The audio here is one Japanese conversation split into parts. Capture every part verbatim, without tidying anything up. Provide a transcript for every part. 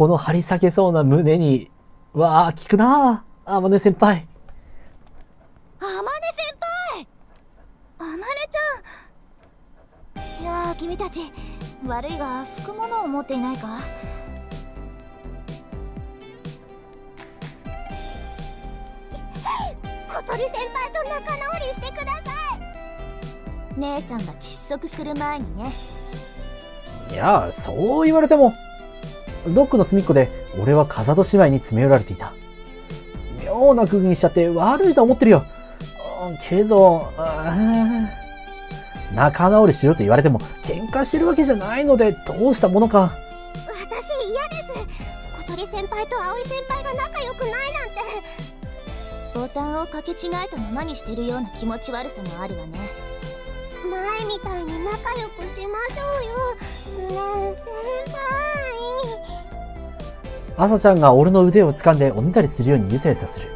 この張り裂けそうな胸に、わあ、効くなあ、あまね先輩。 あまね先輩、あまねちゃん。いやー、君たち悪いが拭くものを持っていないか。小鳥先輩と仲直りしてください。姉さんが窒息する前にね。 いや、そう言われても。ドックの隅っこで俺は風戸姉妹に詰め寄られていた。妙な空気にしちゃって悪いと思ってるよ。けど、仲直りしろと言われても喧嘩してるわけじゃないのでどうしたものか。 私嫌です。小鳥先輩と葵先輩が仲良くないなんて。ボタンを掛け違えたままにしてるような気持ち悪さもあるわね。前みたいに仲良くしましょうよ。ねえ先輩。 朝ちゃんが俺の腕を掴んでおねだりするようにゆさゆさする。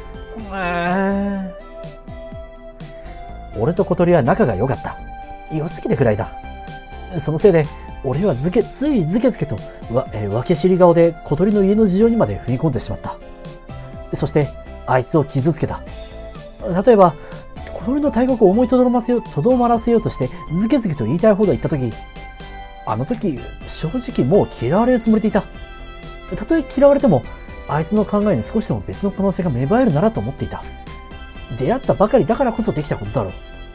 俺と小鳥は仲が良かった。良すぎてくらいだ。そのせいで俺はずけついずけずけとわ、え分け知り顔で小鳥の家の事情にまで踏み込んでしまった。そしてあいつを傷つけた。例えば小鳥の大国を思いとどまらせようとどまらせようとしてずけずけと言いたいほど言った時、あの時正直もう嫌われるつもりでいた。たとえ嫌われてもあいつの考えに少しでも別の可能性が芽生えるならと思っていた。出会ったばかりだからこそできたことだろ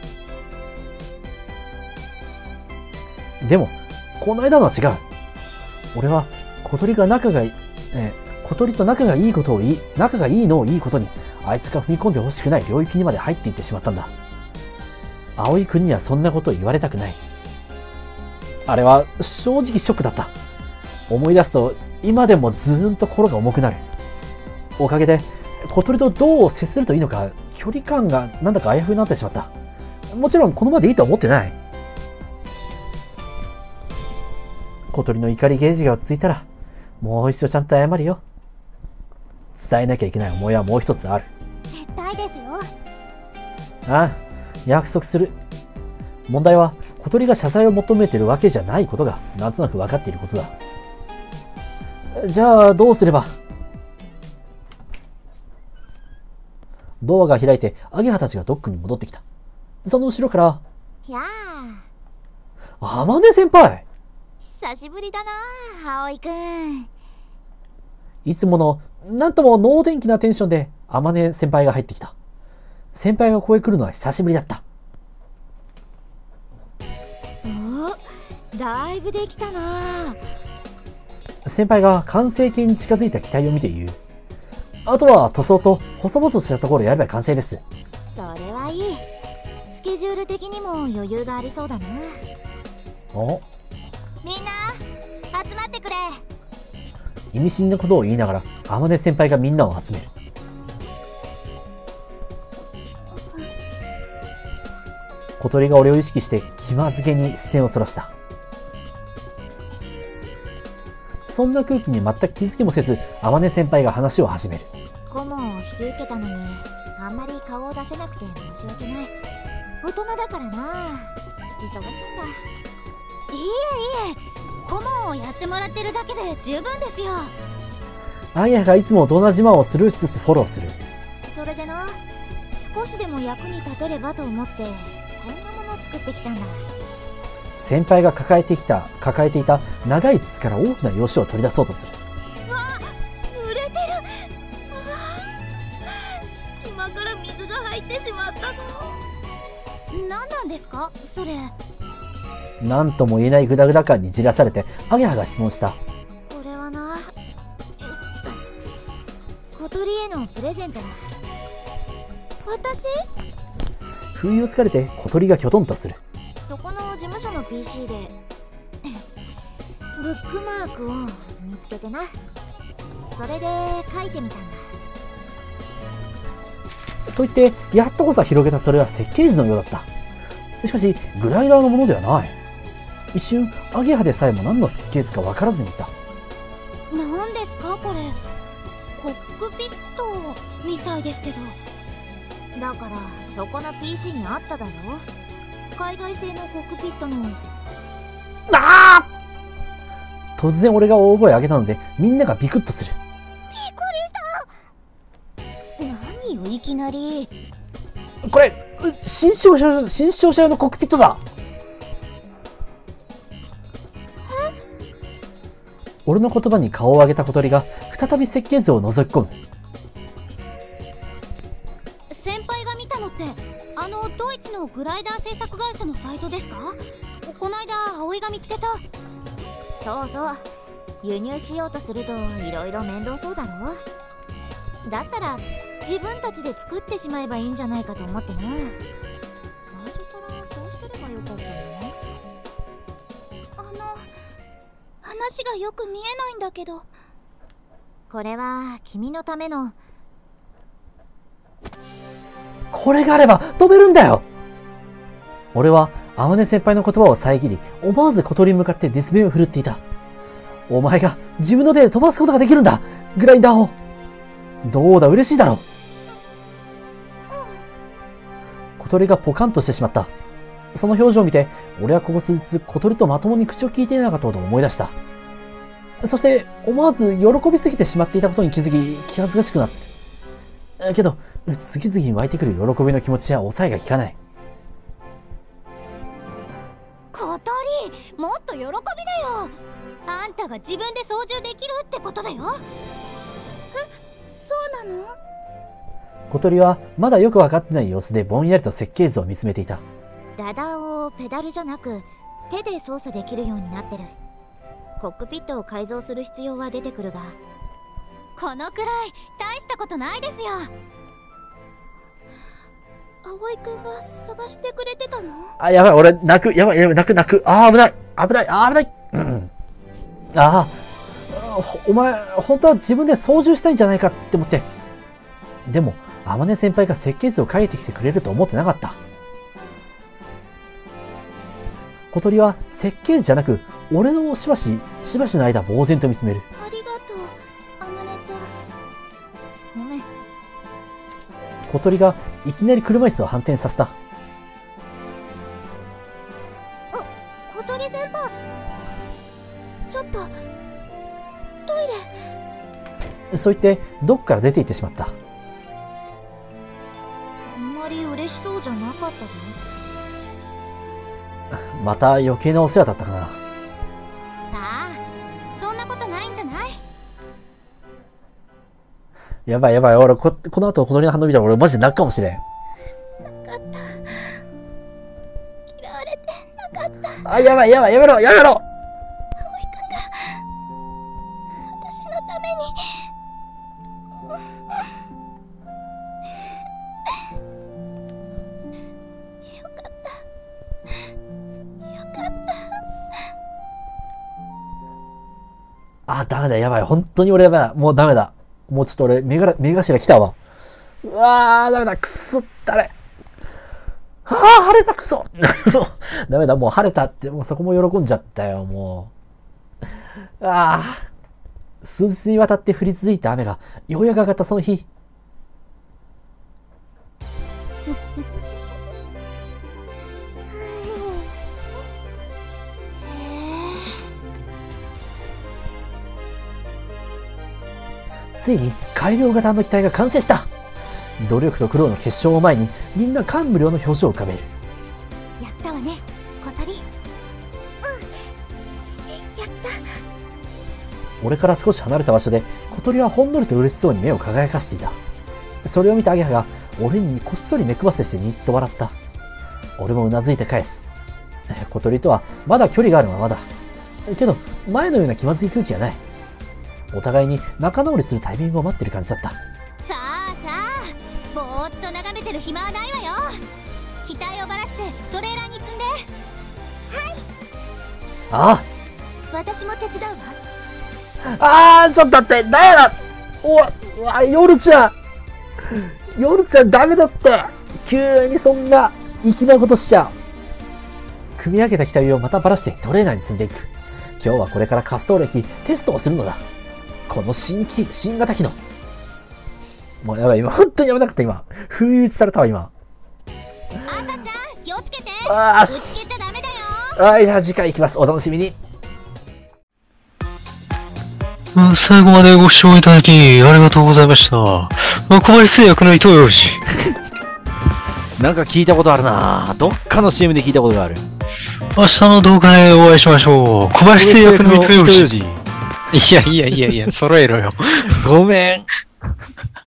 う。でもこの間のは違う。俺は小鳥が仲がいい、えー、小鳥と仲がいいことをいい仲がいいのをいいことにあいつが踏み込んでほしくない領域にまで入っていってしまったんだ。葵君にはそんなことを言われたくない。あれは正直ショックだった。思い出すと今でもずーんと心が重くなる。おかげで小鳥とどう接するといいのか距離感がなんだかあやふやになってしまった。もちろんこのままでいいとは思ってない。小鳥の怒りゲージが落ち着いたらもう一度ちゃんと謝るよ。伝えなきゃいけない思いはもう一つある。 絶対ですよ。 ああ、約束する。問題は小鳥が謝罪を求めてるわけじゃないことがなんとなく分かっていることだ。じゃあどうすれば。ドアが開いてアゲハたちがドックに戻ってきた。その後ろから「 やあ、天音先輩!」 久しぶりだな葵くん。 いつものなんとも能天気なテンションで天音先輩が入ってきた。先輩がここへ来るのは久しぶりだった。 お、だいぶできたな。 先輩が完成形に近づいた機体を見て言う。あとは塗装と細々としたところやれば完成です。 それはいい。スケジュール的にも余裕がありそうだな。 お、 みんな集まってくれ。 意味深なことを言いながら天音先輩がみんなを集める。小鳥が俺を意識して気まずげに視線をそらした。そんな空気に全く気づきもせず天音先輩が話を始める。 顧問を引き受けたのにあんまり顔を出せなくて申し訳ない。大人だからな。忙しいんだ。いえいえ、顧問をやってもらってるだけで十分ですよ。 アイヤがいつもと同じ間をスルーしつつフォローする。 それでな、少しでも役に立てればと思ってこんなもの作ってきたんだ。 先輩が抱えてきた抱えていた長い筒から大きな用紙を取り出そうとする。 うわ、濡れてる。隙間から水が入ってしまったぞ。何なんですかそれ。 何とも言えないグダグダ感にじらされてアゲハが質問した。 これはな、小鳥へのプレゼントだ。私？ 不意をつかれて小鳥がきょとんとする。 そこの事務所の ピーシー でブックマークを見つけてな。それで書いてみたんだ。 と言ってやっとこそ広げたそれは設計図のようだった。しかしグライダーのものではない。一瞬アゲハでさえも何の設計図か分からずにいた。 何ですかこれ。コックピットみたいですけど。だからそこの ピーシー にあっただろ。海外製のコックピットの。 ああ！ 突然俺が大声を上げたので、みんながビクッとする。 びっくりした。何よ、いきなり。 これ、新視聴者、新視聴者用のコックピットだ。俺の言葉に顔を上げた小鳥が再び設計図を覗き込む。 先輩が見たのってあのドイツのグライダー製作会社のサイトですか？こないだ葵が見つけた。そうそう、輸入しようとするといろいろ面倒そうだろ。だったら自分たちで作ってしまえばいいんじゃないかと思ってな。最初からこうしてればよかったの？あの話がよく見えないんだけど。これは君のための。 これがあれば飛べるんだよ。俺は天音先輩の言葉を遮り、思わず小鳥に向かってディスベンを振るっていた。お前が自分の手で飛ばすことができるんだ、グラインダーを。どうだ、嬉しいだろう。小鳥がポカンとしてしまった。その表情を見て、俺はここ数日小鳥とまともに口を聞いていなかったことを思い出した。そして思わず喜びすぎてしまっていたことに気づき、気恥ずかしくなってる。けど次々に湧いてくる喜びの気持ちは抑えが効かない。 小鳥、もっと喜びだよ。あんたが自分で操縦できるってことだよ。え、そうなの？ 小鳥はまだよく分かってない様子でぼんやりと設計図を見つめていた。 ラダーをペダルじゃなく手で操作できるようになってる。コックピットを改造する必要は出てくるが、このくらい大したことないですよ。葵くんが探してくれてたの？ あ、やばい、俺泣く、やばい、やばい、泣く、泣く。あー、危ない、危ない、あー、危ない。うん、ああ、お前本当は自分で操縦したいんじゃないかって思って。でも天音先輩が設計図を書いてきてくれると思ってなかった。小鳥は設計図じゃなく俺のしばししばしの間呆然と見つめる。 ありがとう、天音ちゃん。ごめん。 小鳥がいきなり車椅子を反転させた。 あ、小鳥先輩、ちょっとトイレ。そう言ってどっから出て行ってしまった。 あんまり嬉しそうじゃなかったぞ。 また余計なお世話だったかな。 さあ、そんなことないんじゃない？ やばいやばい、俺 こ, この後小鳥の反応見たら俺マジで泣くかもしれん。 なかった。嫌われてなかった。 あ、やばいやばい、やめろやめろ。 葵くんが私のために。よかった、よかった。 あ、ダメだ、やばい、本当に俺やばい、もうダメだ。もうちょっと俺目が目頭来たわ。うわー、ダメだ、くすったれ。あー、晴れた、くそ。ダメだ、もう晴れたって、もうそこも喜んじゃったよ、もう。ああ、数日にわたって降り続いた雨がようやく上がったその日。ついに改良型の機体が完成した。努力と苦労の結晶を前にみんな感無量の表情を浮かべる。 やったわね、小鳥。うん、やった。 俺から少し離れた場所で小鳥はほんのりと嬉しそうに目を輝かしていた。それを見たアゲハが俺にこっそり目配せしてにっと笑った。俺もうなずいて返す。小鳥とはまだ距離があるままだ。けど前のような気まずい空気はない。お互いに仲直りするタイミングを待ってる感じだった。 さあさあ、ぼーっと眺めてる暇はないわよ。機体をばらしてトレーラーに積んで。はい。 ああ、 私も手伝うわ。 ああ、ちょっと待って、なんやだ。おわ、夜ちゃん夜ちゃんダメだって。急にそんな粋なことしちゃう。組み上げた機体をまたばらしてトレーナーに積んでいく。今日はこれから滑走歴テストをするのだ。この新機、新型機能。もうやばい、今、本当にやめなかった、今。不意打ちされたわ、今。 あさちゃん、気をつけて。 あーし。ぶつけちゃダメだよ。 はい、じゃあ次回行きます。お楽しみに。 うん最後までご視聴いただき、ありがとうございました。小林製薬の伊藤洋二。 なんか聞いたことあるな。どっかの シーエム で聞いたことがある。 明日の動画でお会いしましょう。小林製薬の伊藤洋二。 二。 いやいやいやいや、揃えろよ。 ごめん。